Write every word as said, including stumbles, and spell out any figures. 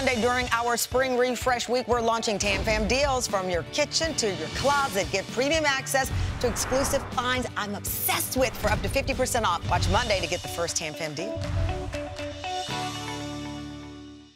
Monday during our spring refresh week, we're launching Tam Fam Deals. From your kitchen to your closet, get premium access to exclusive finds I'm obsessed with for up to fifty percent off. Watch Monday to get the first Tam Fam deal.